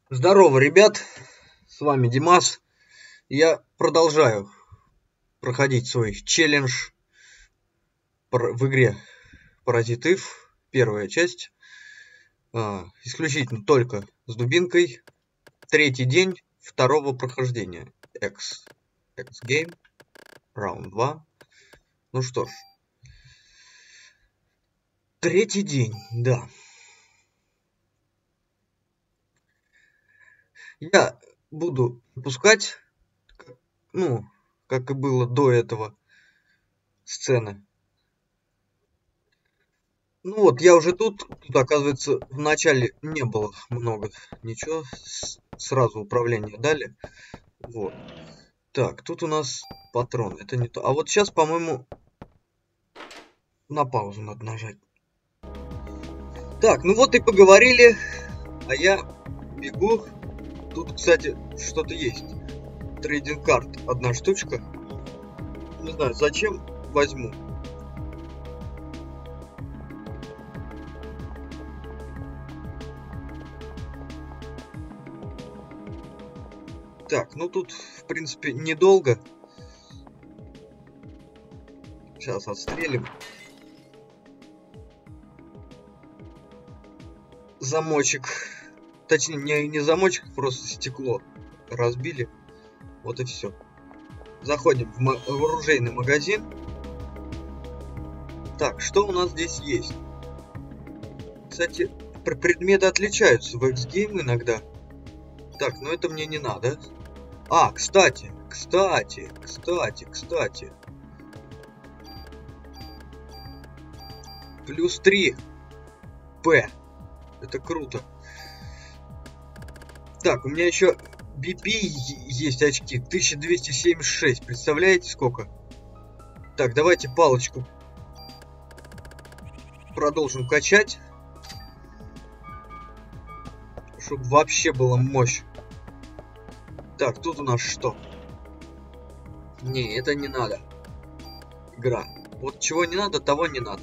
Здорово, ребят! С вами Димас. Я продолжаю проходить свой челлендж в игре Parasite Eve. Первая часть. Исключительно только с дубинкой. Третий день второго прохождения. X-Game. Раунд 2. Ну что ж. Третий день, да. Я буду выпускать, как и было до этого, сцены. Ну вот, я уже тут, оказывается, в начале не было много ничего, сразу управление дали. Вот. Так, тут у нас патрон, это не то. А вот сейчас, по-моему, на паузу надо нажать. Так, ну вот и поговорили, а я бегу. Тут, кстати, что-то есть. Трейдинг карт, одна штучка. Не знаю, зачем, возьму. Так, ну тут, в принципе, недолго. Сейчас отстрелим. Замочек. Точнее, не замочек, просто стекло разбили. Вот и все. Заходим в оружейный магазин. Так, что у нас здесь есть? Кстати, предметы отличаются в X-Game иногда. Так, но это мне не надо. А, кстати. Плюс 3 П. Это круто. Так, у меня еще BP есть очки. 1276. Представляете, сколько? Так, давайте палочку продолжим качать. Чтобы вообще была мощь. Так, тут у нас что? Не, это не надо. Игра. Вот чего не надо, того не надо.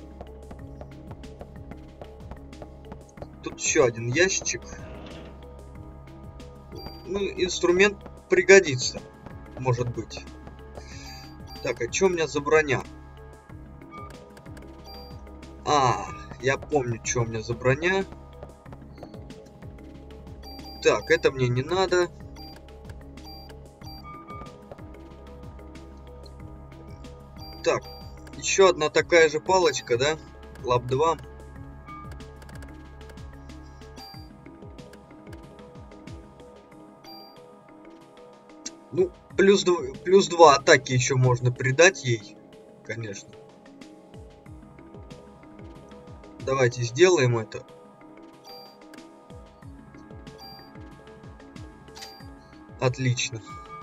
Тут еще один ящичек. Ну, инструмент пригодится. Может быть. Так, а что у меня за броня? Я помню, что у меня за броня. Так, это мне не надо. Так, еще одна такая же палочка, да? Лап 2. Ну, плюс 2 атаки еще можно придать ей, конечно. Давайте сделаем это. Отлично.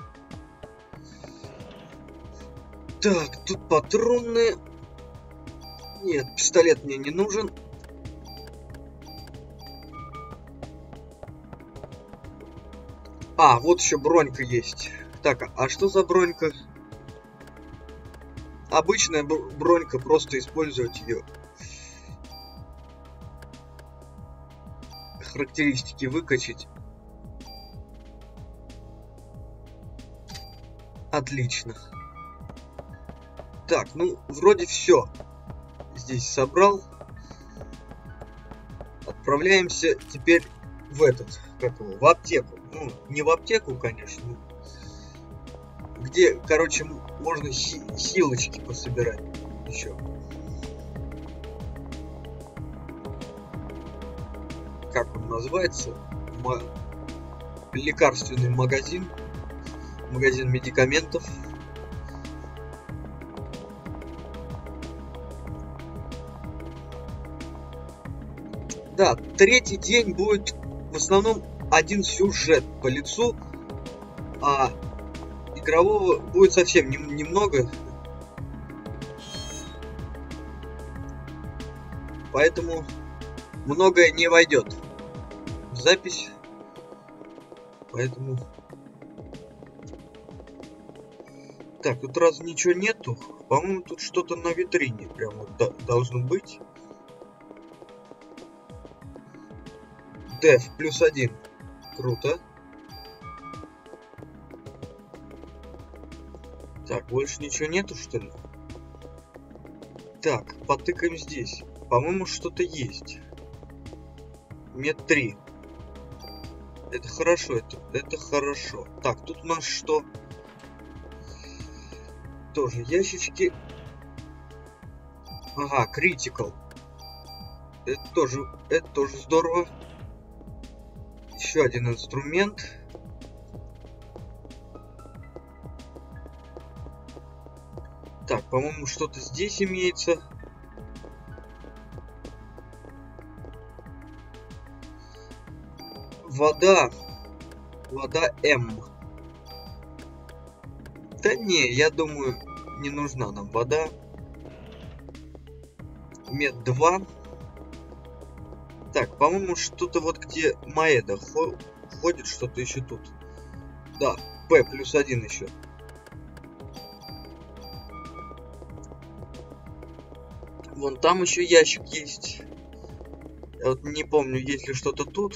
Так, тут патроны. Нет, пистолет мне не нужен. Вот еще бронька есть. Так, а что за бронька? Обычная бронька, просто использовать ее. Характеристики выкачать. Отлично. Так, ну, вроде все. Здесь собрал. Отправляемся теперь в в аптеку. Ну, не в аптеку, конечно. Где, короче, можно хилочки пособирать еще. Как он называется? Лекарственный магазин. Магазин медикаментов. Да, третий день будет в основном один сюжет по лицу, а игрового будет совсем немного. Поэтому многое не войдет в запись. Поэтому... Так, тут разве ничего нету? По-моему, тут что-то на витрине прям вот должно быть. Def +1. Круто. Так, больше ничего нету, что ли? Так, потыкаем здесь. По-моему, что-то есть. Мед 3. Это хорошо, это хорошо. Так, тут у нас что? Тоже ящички. Ага, критикал. Это тоже здорово. Еще один инструмент. Так, по-моему, что-то здесь имеется. Вода. Вода М. Да не, я думаю, не нужна нам вода. Мед 2. Так, по-моему, что-то вот где Маэда ходит, что-то еще тут. Да, П плюс 1 еще. Вон там еще ящик есть. Я вот не помню, есть ли что-то тут.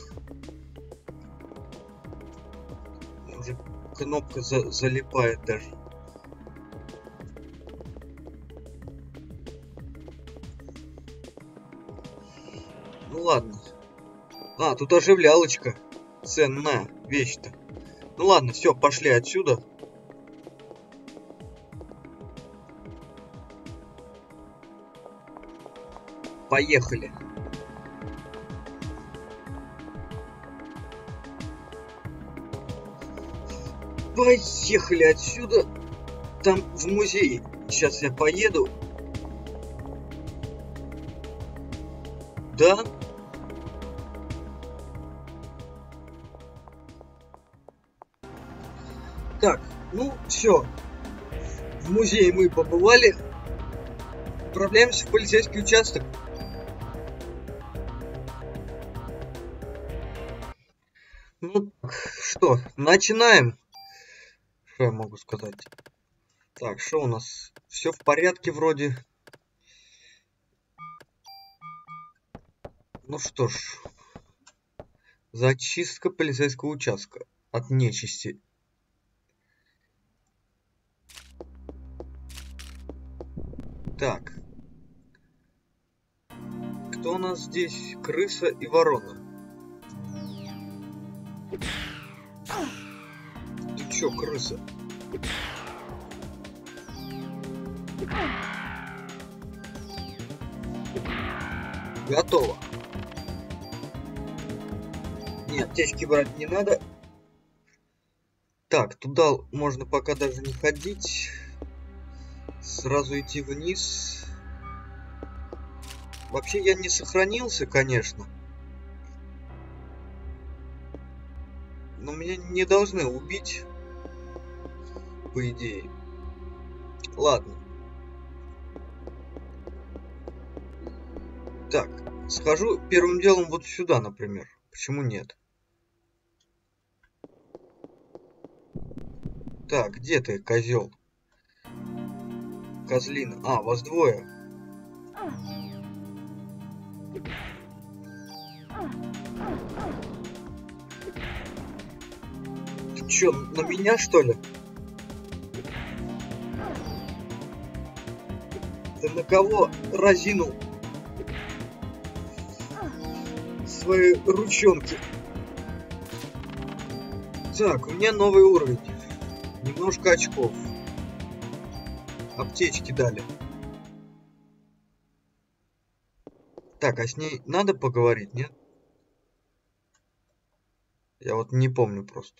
Уже кнопка залипает даже. Ну ладно. А, тут оживлялочка. Ценная вещь-то. Ну ладно, все, пошли отсюда. Поехали. Поехали отсюда. Там в музей. Сейчас я поеду. Да? Так, ну все. В музее мы побывали. Отправляемся в полицейский участок. Ну что, начинаем. Что я могу сказать? Так, что у нас? Все в порядке вроде. Ну что ж. Зачистка полицейского участка от нечисти. Так. Кто у нас здесь? Крыса и ворона. Ты чё, крыса? Готово. Нет, аптечки брать не надо. Так, туда можно пока даже не ходить. Сразу идти вниз. Вообще я не сохранился, конечно. Но меня не должны убить. По идее. Ладно. Так, схожу первым делом вот сюда, например. Почему нет? Так, где ты, козел? Козлина. А, вас двое. Ты чё, на меня, что ли? Ты на кого разинул свои ручонки? Так, у меня новый уровень. Немножко очков. Аптечки дали. Так, а с ней надо поговорить, нет? Я вот не помню просто.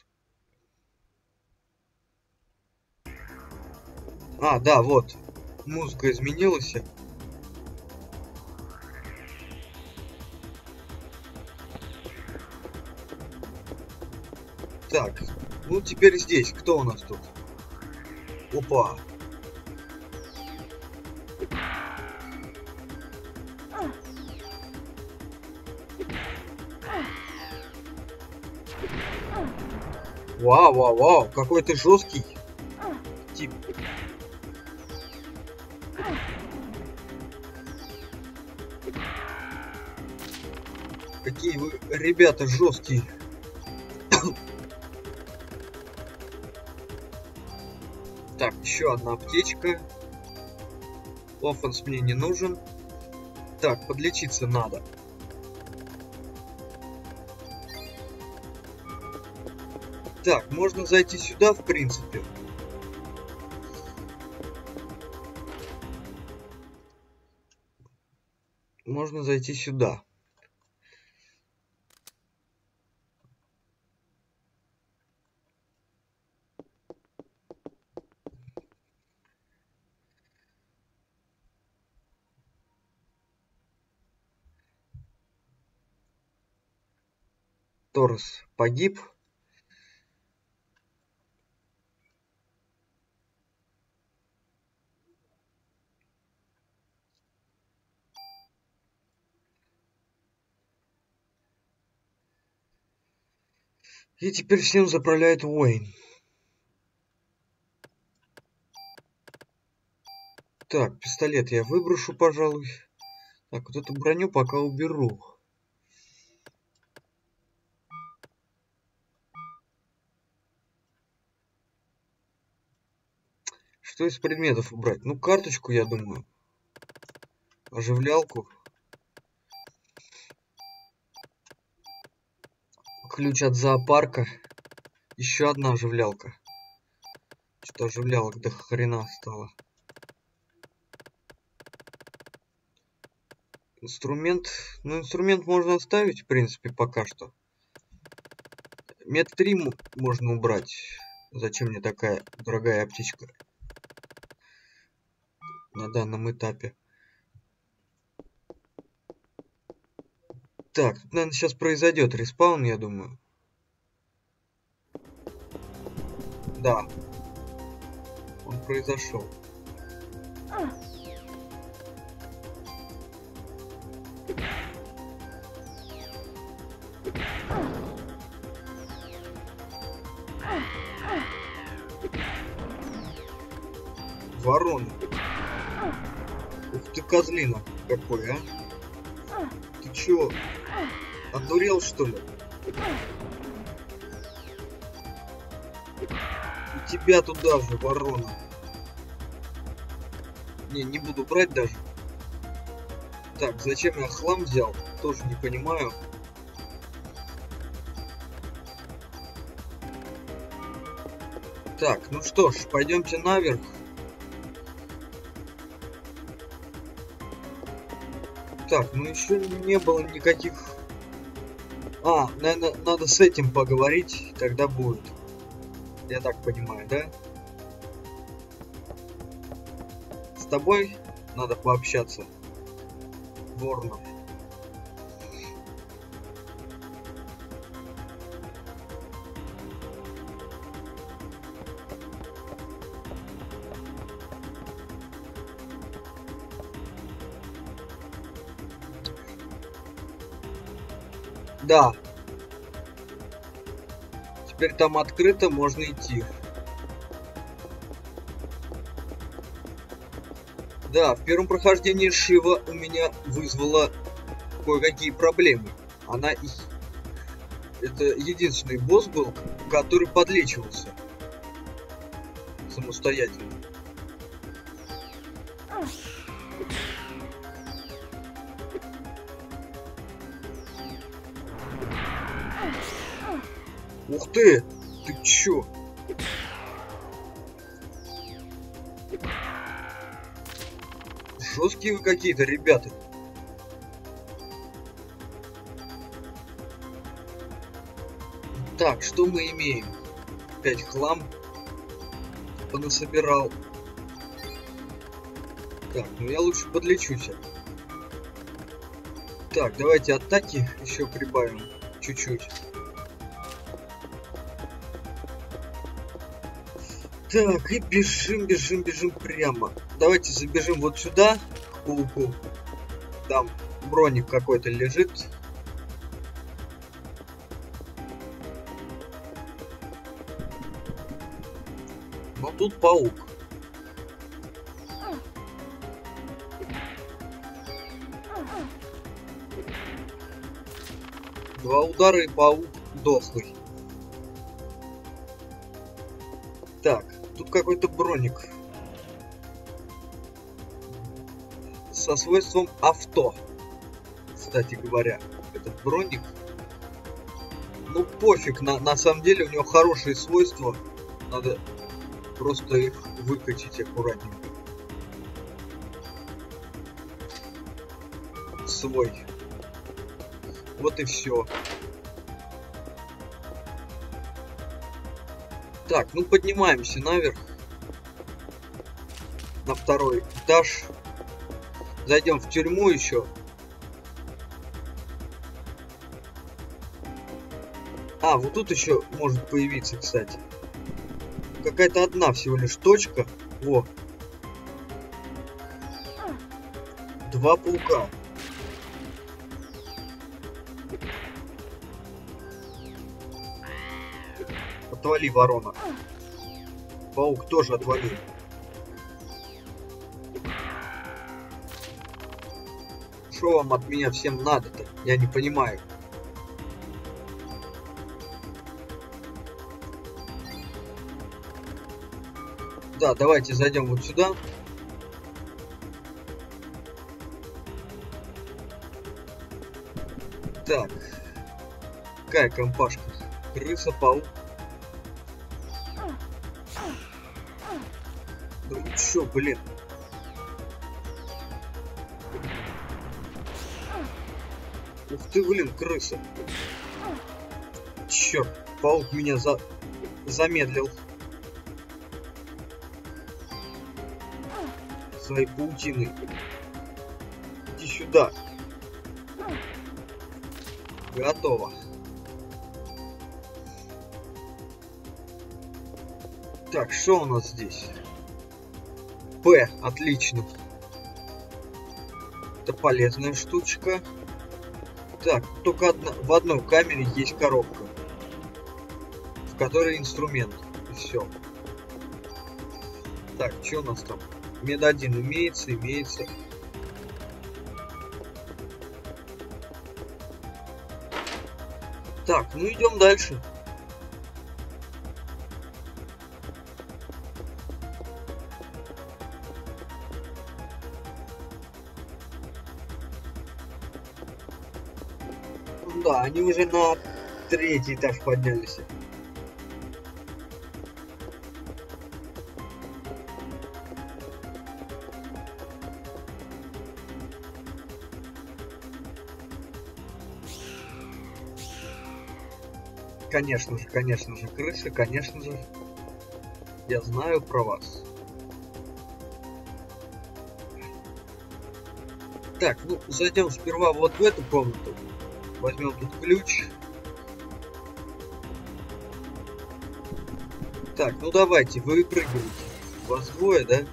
А, да, вот. Музыка изменилась. Так, ну теперь здесь. Кто у нас тут? Опа. Вау, вау, вау, какой ты жесткий тип. Какие вы, ребята, жесткие. Так, еще одна аптечка. Офенс мне не нужен. Так, подлечиться надо. Так, можно зайти сюда, в принципе. Можно зайти сюда. Торрес погиб. И теперь всем заправляет Уэйн. Так, пистолет я выброшу, пожалуй. Так, вот эту броню пока уберу. Что из предметов убрать? Ну, карточку, я думаю. Оживлялку. Ключ от зоопарка. Еще одна оживлялка. Что-то оживлялок до хрена стало. Инструмент. Ну, инструмент можно оставить, в принципе, пока что. Мед 3 можно убрать. Зачем мне такая дорогая аптечка на данном этапе? Так, тут, наверное, сейчас произойдет респаун, я думаю. Да. Он произошел. Ворона. Ух ты, козлина какой, а? Ты чё? Одурел, что ли? И тебя туда же, ворона. Не буду брать даже. Так, зачем я хлам взял? Тоже не понимаю. Так, ну что ж, пойдемте наверх. Так, ну еще не было никаких... А, наверное, надо с этим поговорить, тогда будет. Я так понимаю, да? С тобой надо пообщаться, Ворнов. Да. Теперь там открыто, можно идти. Да, в первом прохождении Шива у меня вызвала кое-какие проблемы. Это единственный босс был, который подлечивался самостоятельно. Ух ты! Ты чё? Жесткие вы какие-то, ребята. Так, что мы имеем? Опять хлам понасобирал. Так, ну я лучше подлечусь. Так, давайте атаки еще прибавим чуть-чуть. Так, и бежим прямо. Давайте забежим вот сюда, к пауку. Там броник какой-то лежит. Но тут паук. Два удара и паук дохлый. Так, тут какой-то броник. Со свойством авто. Кстати говоря, этот броник. Ну пофиг, на самом деле у него хорошие свойства. Надо просто их выкачать аккуратненько. Свой. Вот и все. Так, ну поднимаемся наверх. На второй этаж. Зайдем в тюрьму еще. А, вот тут еще может появиться, кстати. Какая-то одна всего лишь точка. Во. 2 паука. Отвали, ворона. Паук тоже отвалил. Что вам от меня всем надо-то? Я не понимаю. Да, давайте зайдем вот сюда. Так. Какая компашка? Крыса, паук. Да вы чё, блин? Ух ты, блин, крыса. Чёрт, паук меня замедлил. Своей паутиной. Иди сюда. Готово. Так, что у нас здесь? П, отлично. Это полезная штучка. Так, только в одной камере есть коробка, в которой инструмент. И все. Так, что у нас там? Мед 1 имеется. Так, ну идем дальше. Да, они уже на 3-й этаж поднялись. Конечно же, крыса, конечно же. Я знаю про вас. Так, ну, зайдем сперва вот в эту комнату. Возьмем тут ключ. Так, ну давайте, вы выпрыгивайте. Вас двое, да?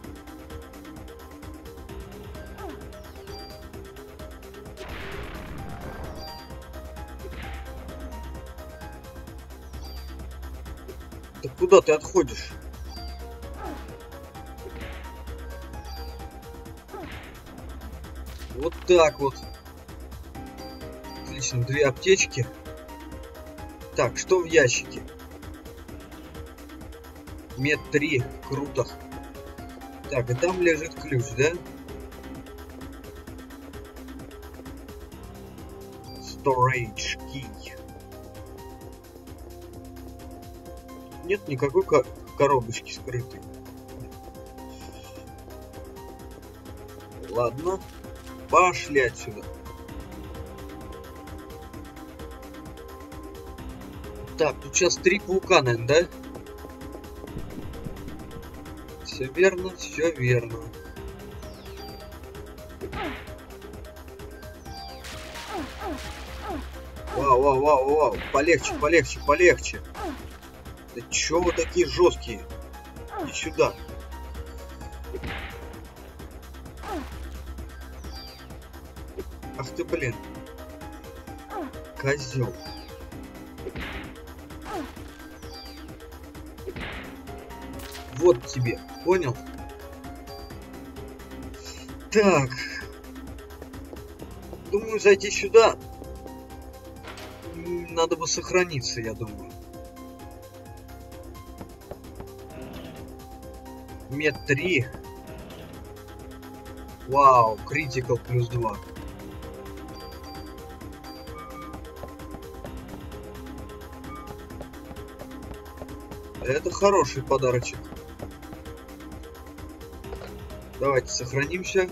Да куда ты отходишь? Вот так вот. Отлично, 2 аптечки. Так, что в ящике? Мед 3, круто. Так, и там лежит ключ, да? Storage key. Нет никакой коробочки скрытой. Ладно, пошли отсюда. Так, тут сейчас 3 паука, наверное, да? Все верно, все верно. Вау, полегче. Да чё вы такие жесткие? Иди сюда. Ах ты, блин. Козел. Вот тебе, понял? Так. Думаю, зайти сюда. Надо бы сохраниться, я думаю. Мед 3. Вау, критикал плюс 2. Это хороший подарочек. Давайте сохранимся.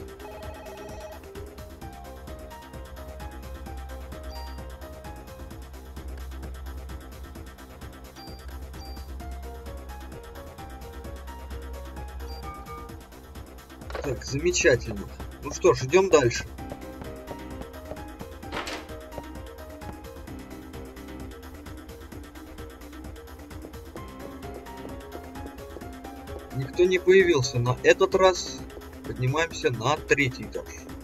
Так, замечательно. Ну что ж, идем дальше. Никто не появился. На этот раз поднимаемся на 3-й этаж.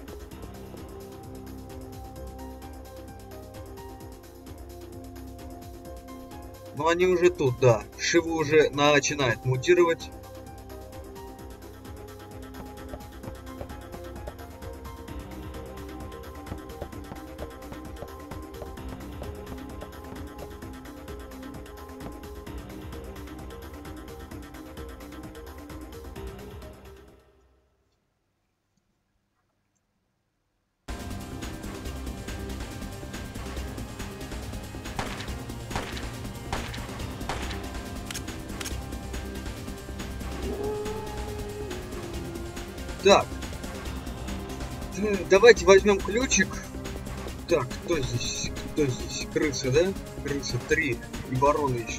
Но они уже тут, да. Шива уже начинает мутировать. Так, давайте возьмем ключик. Так, кто здесь? Кто здесь? Крысы, да? Крысы 3 и бароны еще.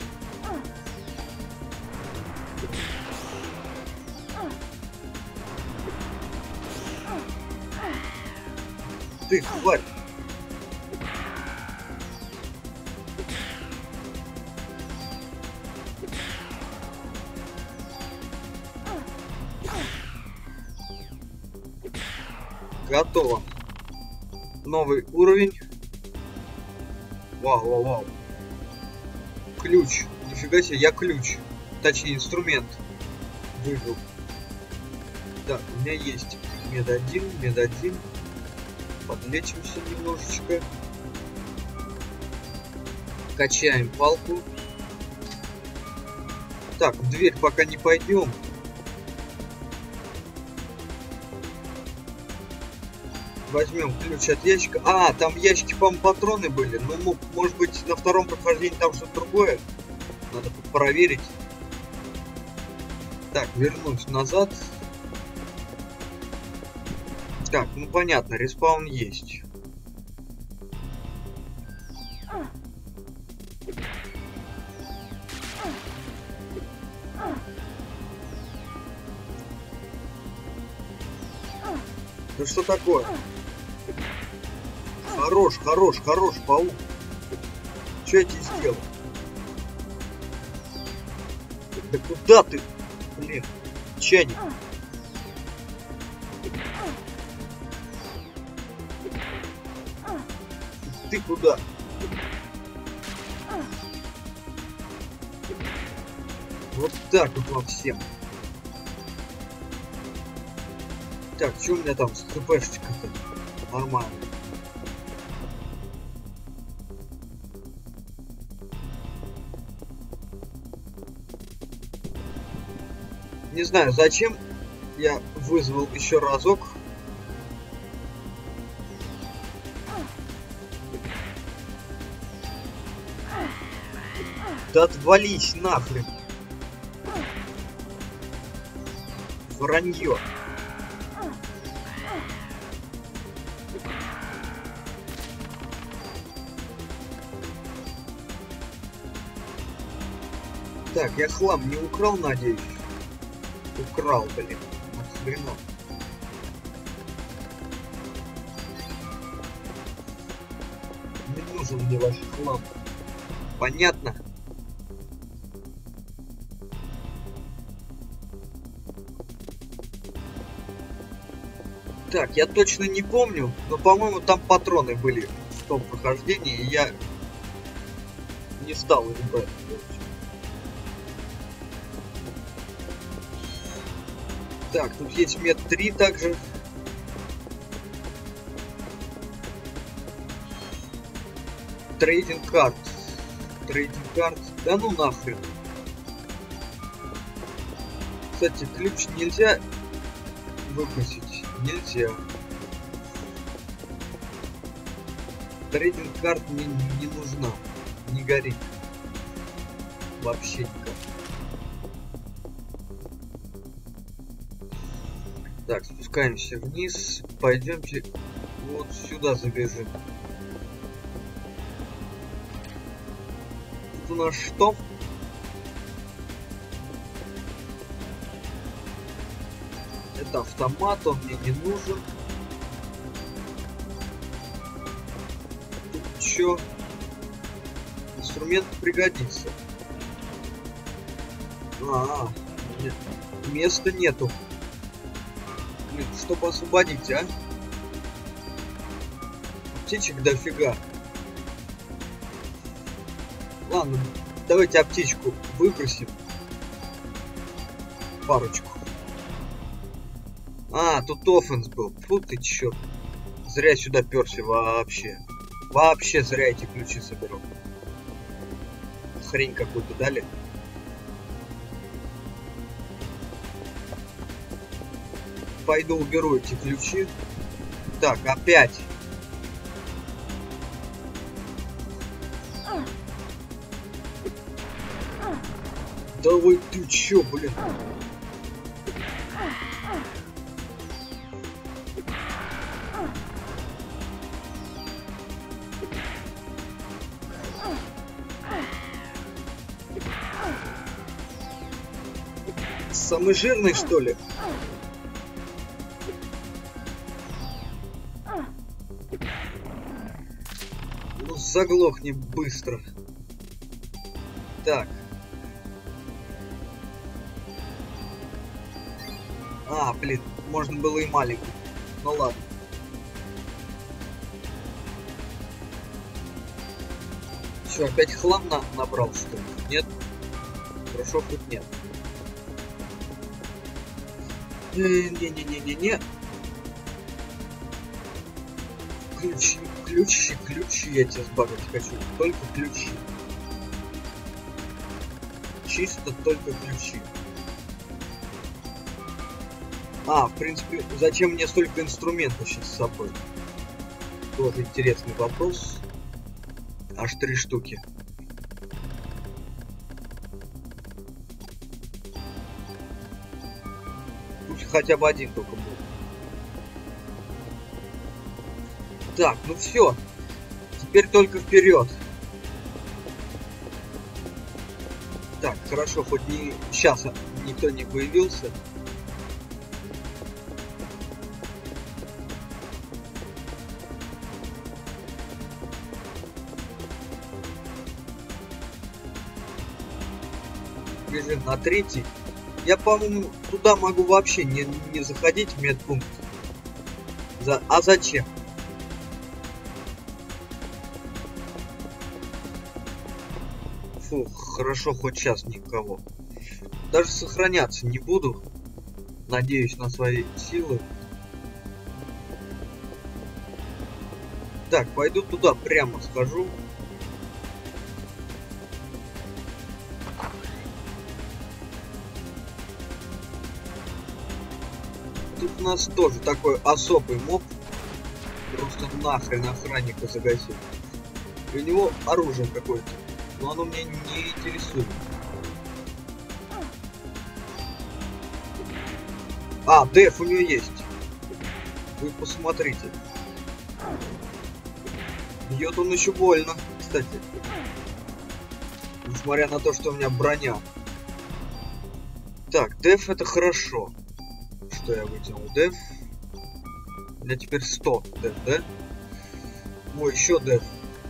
Ты, тварь! Готово. Новый уровень. Вау, вау, вау. Ключ. Нифига себе, я ключ. Точнее, инструмент выбил. Так, у меня есть мед 1, мед 1. Подлечимся немножечко. Качаем палку. Так, в дверь пока не пойдем. Возьмем ключ от ящика. А, там в ящике, по-моему, патроны были. Ну, может быть, на втором прохождении там что-то другое. Надо проверить. Так, вернусь назад. Так, ну понятно, респаун есть. Да что такое? Хорош, хорош, хорош, паук. Что я тебе сделал? Да куда ты? Блин, чайник. Ты куда? Вот так вот во всем. Так, что у меня там с хпшечкой-то? Нормально. Не знаю, зачем я вызвал еще разок. Да отвались нахрен. Вранье. Так, я хлам не украл, надеюсь. Украл, блин. Нахрена. Не нужен мне ваш хлам. Понятно? Так, я точно не помню, но, по-моему, там патроны были в том прохождении, и я не стал их брать. Так, тут есть мед 3 также. Трейдинг карт. Трейдинг карт. Да ну нахрен. Кстати, ключ нельзя выбросить. Нельзя. Трейдинг карт мне не нужна. Не горит. Вообще никак. Так, спускаемся вниз. Пойдемте вот сюда забежим. Тут у нас что? Это автомат, он мне не нужен. Тут еще инструмент пригодится. Нет, места нету. Блин, чтобы освободить, а? Аптечек дофига. Ладно, давайте аптечку выбросим. Парочку. А, тут оффенс был. Фу ты чё. Зря сюда перся вообще. Вообще зря эти ключи соберу. Хрень какую-то дали. Пойду уберу эти ключи. Так, опять. Давай ты чё, блин? Самый жирный, что ли? Ну, заглохни быстро. Так. А, блин, можно было и маленький. Ну ладно. Что, опять хлам набрал, что ли? Нет? Хорошо, хоть нет. Не-не-не-не-не. Ключи, я тебя сбагать хочу. Только ключи. Чисто только ключи. А, в принципе, зачем мне столько инструментов сейчас с собой? Тоже интересный вопрос. Аж 3 штуки. Пусть хотя бы один только будет. Так, ну все. Теперь только вперед. Так, хорошо, хоть не сейчас никто не появился. Бежим на 3-й. Я, по-моему, туда могу вообще не заходить в медпункт. А зачем? Фу, хорошо, хоть сейчас никого. Даже сохраняться не буду. Надеюсь на свои силы. Так, пойду туда прямо схожу. Тут у нас тоже такой особый моб. Просто нахрен охранника загасил. И у него оружие какое-то. Но оно меня не интересует. А, деф у нее есть. Вы посмотрите. Бьет он еще больно, кстати. Несмотря на то, что у меня броня. Так, деф это хорошо. Что я вытянул? Деф. У меня теперь 100 деф, да? Ой, еще деф.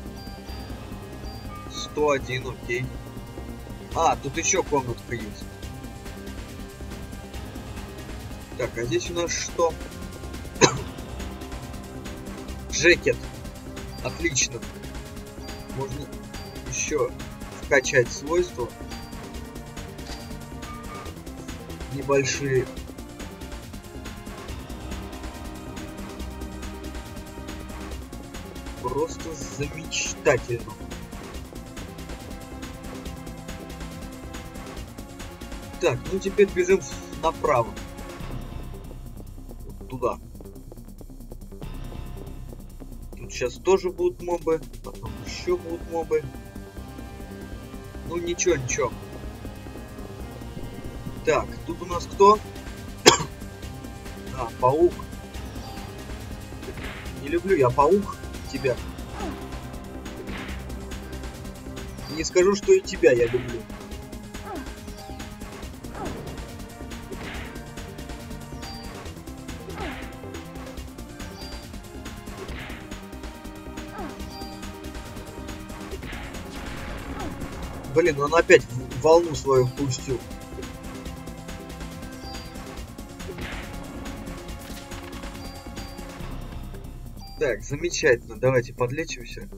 101, окей. А, тут еще комнатка есть. Так, а здесь у нас что? Джекет. Отлично. Можно еще вкачать свойства. Небольшие. Просто замечательно. Так, ну теперь бежим направо. Вот туда. Тут сейчас тоже будут мобы. Потом еще будут мобы. Ну ничего, ничего. Так, тут у нас кто? А, паук. Не люблю я, паук, тебя. Не скажу, что и тебя я люблю. Блин, он опять волну свою пустил. Так, замечательно. Давайте подлечимся.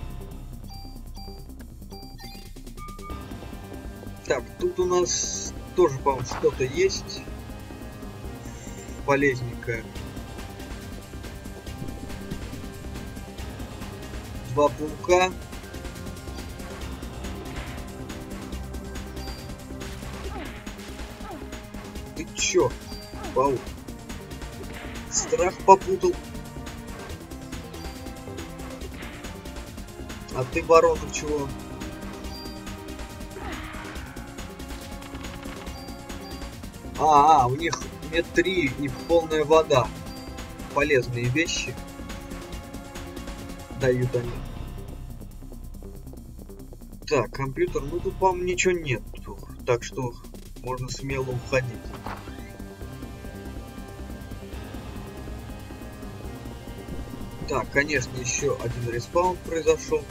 Так, тут у нас тоже, по-моему, что-то есть полезненькое. 2 паука. Ты чё, паук? Страх попутал. А ты, Воронов, чего? У них нет 3 и полная вода. Полезные вещи дают они. Так, компьютер, ну тут, по-моему, ничего нет. Так что можно смело уходить. Так, конечно, еще один респаун произошел.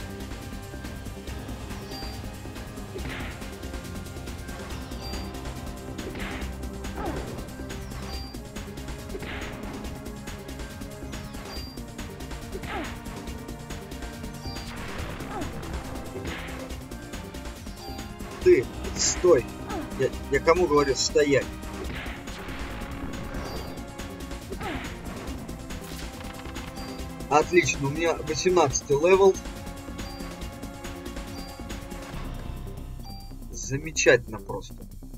Ты, стой! Я кому говорю стоять? Отлично, у меня 18 левел. Замечательно просто.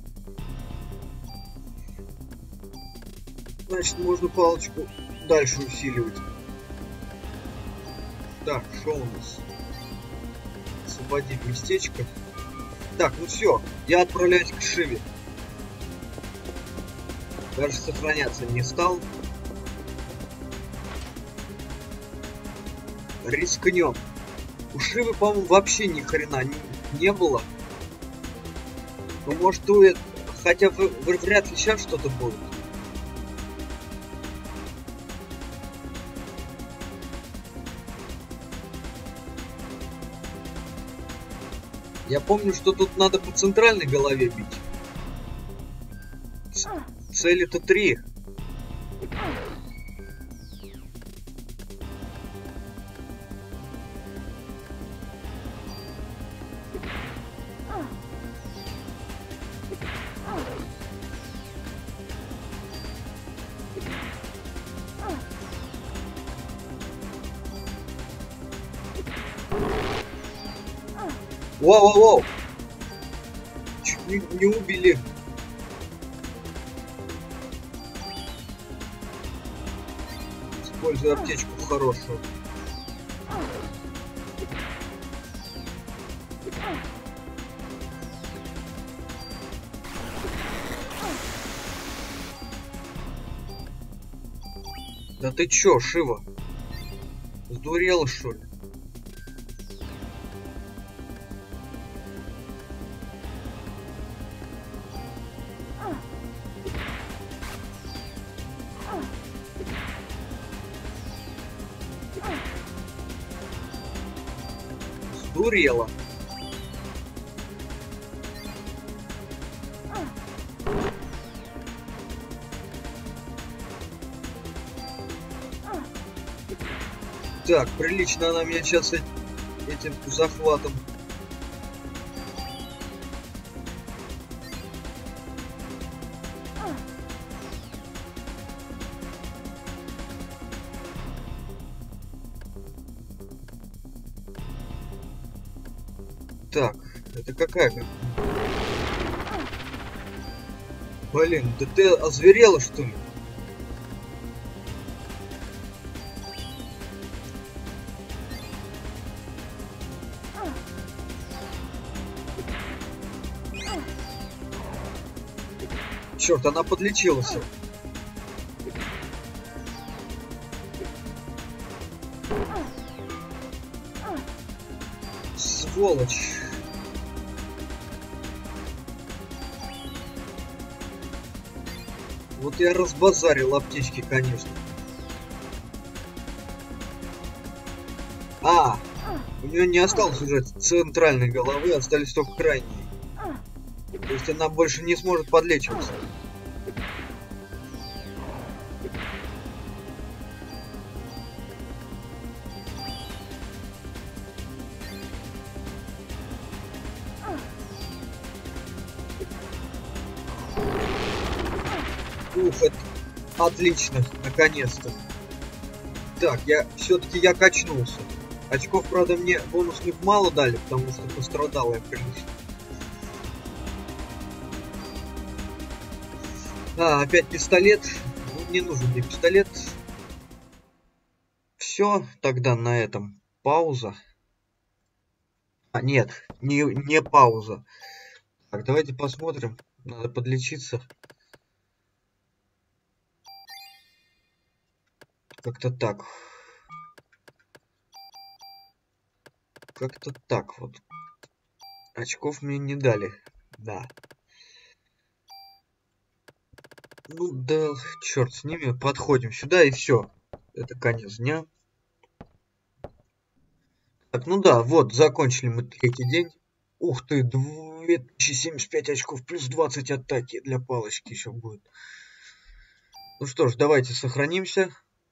Значит, можно палочку дальше усиливать. Так, что у нас? Освободить местечко. Так, ну все, я отправляюсь к Шиве. Даже сохраняться не стал. Рискнем. У Шивы, по-моему, вообще ни хрена не было. Ну, может, хотя вряд ли сейчас что-то будет. Я помню, что тут надо по центральной голове бить. Цели-то 3. Воу-воу-воу! Чуть не убили. Используй аптечку хорошую. Да ты чё, Шива? Сдурела, что ли? Сдурела. Так, прилично она меня сейчас этим захватом. Так, это какая? Блин, да ты озверела, что ли? Черт, она подлечилась. Сволочь. Вот я разбазарил аптечки, конечно. А, у нее не осталось уже центральной головы, остались только крайние. То есть она больше не сможет подлечиваться. Ух, это отлично, наконец-то. Так, я качнулся. Очков, правда, мне бонусных мало дали, потому что пострадал я, конечно. Опять пистолет. Ну, не нужен мне пистолет. Все, тогда на этом пауза. Нет, не пауза. Так, давайте посмотрим. Надо подлечиться. Как-то так. Как-то так вот. Очков мне не дали. Да. Ну да, черт с ними. Подходим сюда и все. Это конец дня. Так, ну да, вот, закончили мы третий день. Ух ты, 2075 очков плюс 20 атаки для палочки еще будет. Ну что ж, давайте сохранимся.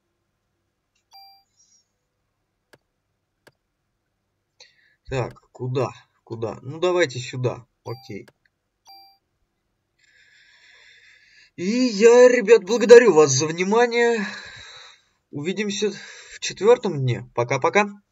Так, куда? Куда? Ну давайте сюда. Окей. И я, ребят, благодарю вас за внимание. Увидимся в 4-м дне. Пока-пока.